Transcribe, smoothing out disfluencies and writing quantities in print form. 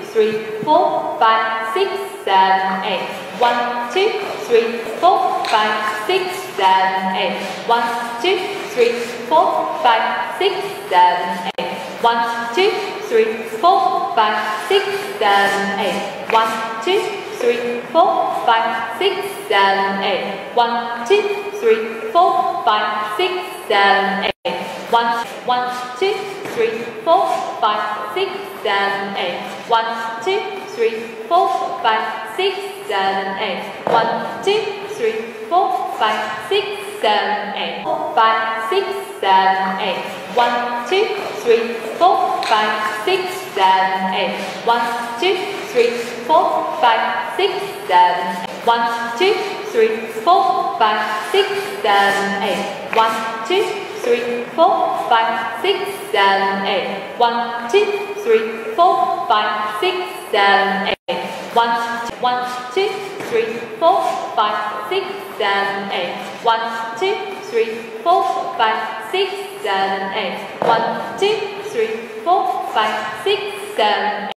3, 4, 5, 6, 7, 8. 1, 2, 3, 4, 5, 6, 7, 8. 1, 2, 3, 4, 5, 6, 7, 8. 1, 2, 3, 4, 5, 6, 7, 8. 1, 2, 3, 4, 5, 6, 7, 8. 1, 2, 3, 4, 5, 6, 7, 8. 1, 2, 3, 4, 5, 6, 7, 8. 1, 2, 3, 4, 5, 6, 7, 8. 1, 2, 3, 4, 5, 6, 7, 8. 5, 6, 7, 8. 1, 2, 3, 4, 5, 6, 7, 8. 1, 2, 3, 4, 5, 6, 7, 8. 1, 2, 3, 4, 5, 6, 7, 8. 1, 2, 3, 4, 5, 6, 7, 8. 1, 2, 3, 4, 5, 6, 7, 8. 1, 2, 3, 4, 5, 6, 7, 8. 1, 2, 3, 4, 5, 6, 7, 8. 1, 2, 3, 4, 5, 6, 7, 8.